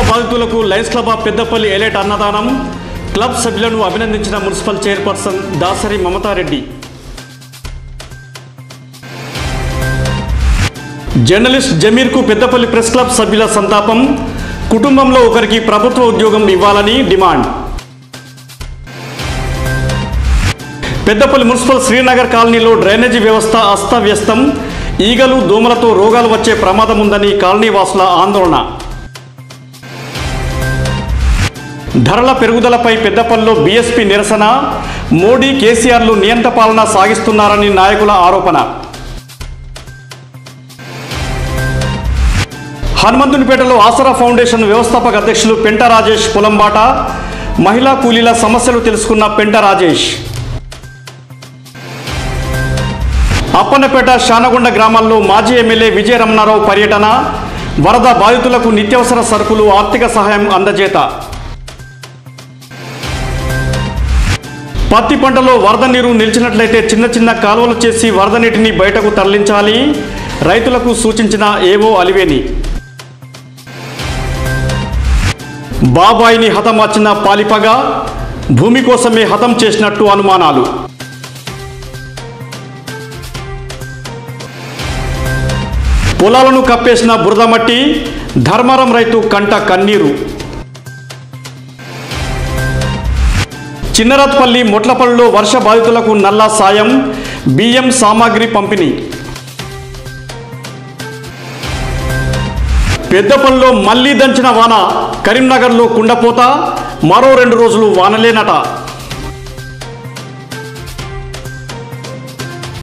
బాధితులకు Lions club of Peddapalli elite అన్నదానం. Club సభ్యులను అభినందించిన municipal chairperson Dasari Mamatha Reddy. Journalist జమీర్కు పెద్దపల్లి ప్రెస్ క్లబ్ సభ్యుల సంతాపం. కుటుంబంలో ఒకరికి ప్రభుత్వ ఉద్యోగం ఇవ్వాలని డిమాండ్. పెద్దపల్లి మున్సిపల్ శ్రీనగర్ కాలనీలో డ్రైనేజీ వ్యవస్థ అస్తవ్యస్తం. ఈగలు దోమలతో రోగాలు వచ్చే ప్రమాదం ఉందని కాలనీ వాసుల ఆందోళన. ధరల పెరుగుదలపై పెద్దపల్లిలో బీఎస్పీ నిరసన. మోడీ కేసీఆర్లు నియంత పాలన సాగిస్తున్నారని నాయకుల ఆరోపణ. హనుమంతునిపేటలో ఆసరా ఫౌండేషన్ వ్యవస్థాపక అధ్యక్షులు పెంట రాజేష్ పొలంబాట. మహిళా కూలీల సమస్యలు తెలుసుకున్న పెంట రాజేష్. అప్పన్నపేట శానగొండ గ్రామాల్లో మాజీ ఎమ్మెల్యే విజయ రమణారావు పర్యటన. వరద బాధితులకు నిత్యావసర సరుకులు ఆర్థిక సహాయం అందజేత. పత్తి పంటలో వరద నీరు నిలిచినట్లయితే చిన్న చిన్న కాలువలు చేసి వరద నీటిని బయటకు తరలించాలి. రైతులకు సూచించిన ఏవో అలివేని. బాబాయిని హతమార్చిన పాలిపగ. భూమి కోసమే హతం చేసినట్టు అనుమానాలు. పొలాలను కప్పేసిన బురద మట్టి. ధర్మారం రైతు కంట కన్నీరు. చిన్నరాత్పల్లి మొట్లపల్లిలో వర్ష బాధితులకు నల్లా సాయం. బియ్యం సామాగ్రి పంపిణీ. పెద్దపల్లిలో మళ్లీ దంచిన వాన. కరీంనగర్లో కుండపోత. మరో 2 రోజులు వానలేనట.